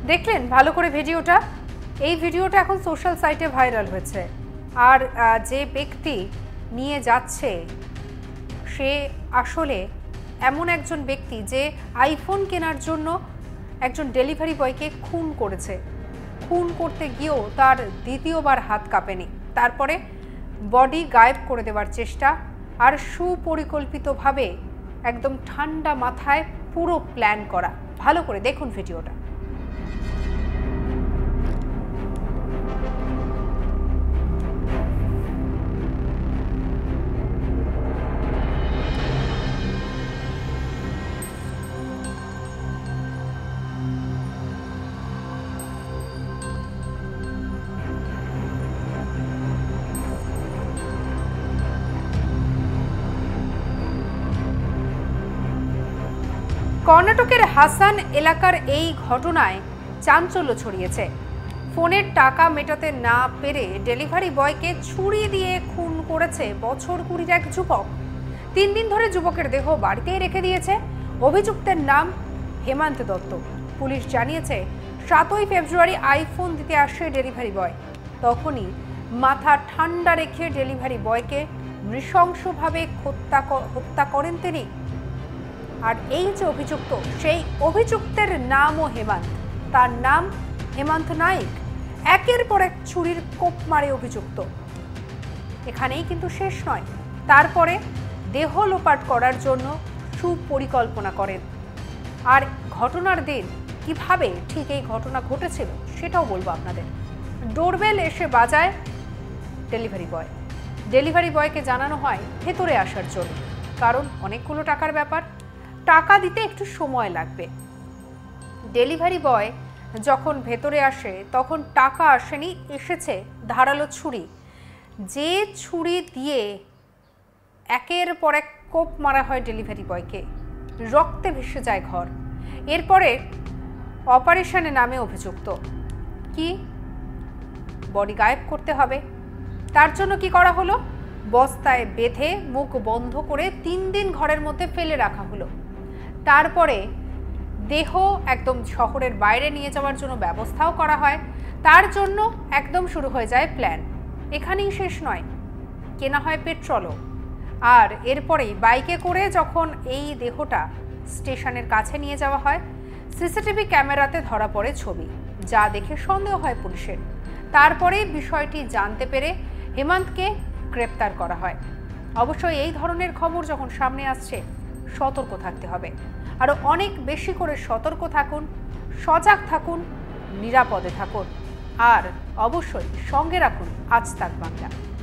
দেখলেন ভালো করে ভিডিওটা? এই ভিডিওটা এখন সোশ্যাল সাইটে ভাইরাল হয়েছে। আর যে ব্যক্তি নিয়ে যাচ্ছে সে আসলে এমন একজন ব্যক্তি যে আইফোন কেনার জন্য একজন ডেলিভারি বয়কে খুন করেছে। খুন করতে গিয়েও তার দ্বিতীয়বার হাত কাঁপেনি। তারপরে বডি গায়েব করে দেওয়ার চেষ্টা, আর সুপরিকল্পিতভাবে একদম ঠান্ডা মাথায় পুরো প্ল্যান করা। ভালো করে দেখুন ভিডিওটা। কর্ণাটকের হাসান এলাকার এই ঘটনায় চাঞ্চল্য ছড়িয়েছে। ফোনের টাকা মেটাতে না পেরে ডেলিভারি বয়কে ছুরি দিয়ে খুন করেছে বছর 20 এক যুবক। 3 দিন ধরে যুবকের দেহ বাড়িতেই রেখে দিয়েছে। অভিযুক্তের নাম হেমন্ত দত্ত। পুলিশ জানিয়েছে 7ই ফেব্রুয়ারি আইফোন দিতে আসে ডেলিভারি বয়। তখনই মাথা ঠান্ডা রেখে ডেলিভারি বয়কে নৃশংসভাবে হত্যা করেন তিনি। আর এই যে অভিযুক্ত, সেই অভিযুক্তের নামও হেমন্ত। তার নাম হেমন্ত নাইক। একের পর এক ছুরির কোপ মারে অভিযুক্ত। এখানেই কিন্তু শেষ নয়। তারপরে দেহ লোপাট করার জন্য সুপরিকল্পনা করেন। আর ঘটনার দিন কিভাবে ঠিক এই ঘটনা ঘটেছিল সেটাও বলবো আপনাদের। ডোরবেল এসে বাজায় ডেলিভারি বয়। ডেলিভারি বয়কে জানানো হয় ভেতরে আসার জন্য, কারণ অনেকগুলো টাকার ব্যাপার, টাকা দিতে একটু সময় লাগবে। ডেলিভারি বয় যখন ভেতরে আসে তখন টাকা আসেনি, এসেছে ধারালো ছুরি। যে ছুরি দিয়ে একের পর এক কোপ মারা হয় ডেলিভারি বয়কে, রক্তে ভেসে যায় ঘর। এরপরে অপারেশনে নামে অভিযুক্ত। কি বডি গায়েব করতে হবে, তার জন্য কি করা হলো? বস্তায় বেঁধে মুখ বন্ধ করে 3 দিন ঘরের মধ্যে ফেলে রাখা হলো। তারপরে দেহ একদম শহরের বাইরে নিয়ে যাওয়ার জন্য ব্যবস্থাও করা হয়। তার জন্য একদম শুরু হয়ে যায় প্ল্যান। এখানেই শেষ নয়, কেনা হয় পেট্রোলও। আর এরপরেই বাইকে করে যখন এই দেহটা স্টেশনের কাছে নিয়ে যাওয়া হয়, সিসিটিভি ক্যামেরাতে ধরা পড়ে ছবি, যা দেখে সন্দেহ হয় পুলিশের। তারপরে বিষয়টি জানতে পেরে হেমন্তকে গ্রেপ্তার করা হয়। অবশ্যই এই ধরনের খবর যখন সামনে আসছে সতর্ক থাকতে হবে। আরও অনেক বেশি করে সতর্ক থাকুন, সজাগ থাকুন, নিরাপদে থাকুন, আর অবশ্যই সঙ্গে রাখুন আজ তাক বাংলা।